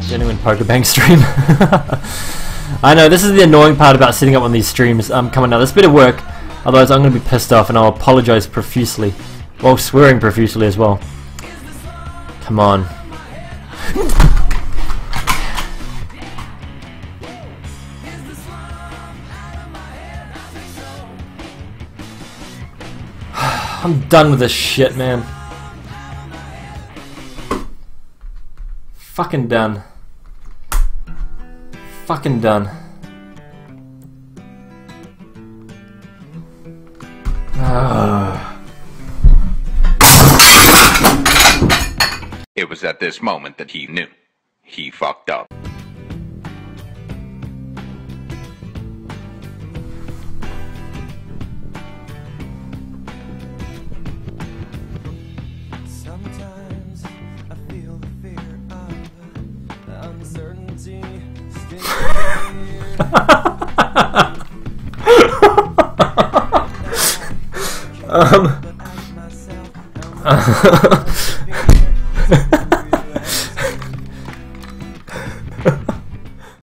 Genuine Pokebang stream. I know, this is the annoying part about setting up on these streams. Come on now, there's a bit of work, otherwise I'm going to be pissed off and I'll apologise profusely. While swearing profusely as well. Come on. I'm done with this shit, man. Fucking done. Fucking done. It was at this moment that he knew. He fucked up. Sometimes I feel the fear of uncertainty.